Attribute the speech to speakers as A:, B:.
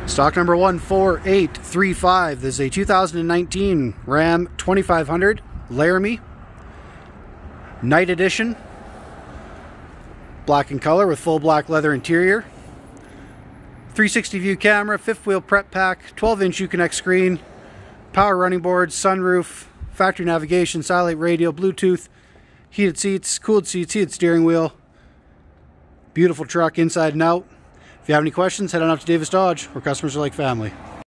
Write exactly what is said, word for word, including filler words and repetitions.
A: Stock number one four eight three five. This is a two thousand nineteen Ram twenty-five hundred Laramie Night Edition. Black in color with full black leather interior. three sixty view camera, fifth wheel prep pack, twelve inch Uconnect screen, power running boards, sunroof, factory navigation, satellite radio, Bluetooth, heated seats, cooled seats, heated steering wheel. Beautiful truck inside and out. If you have any questions, head on up to Davis Dodge, where customers are like family.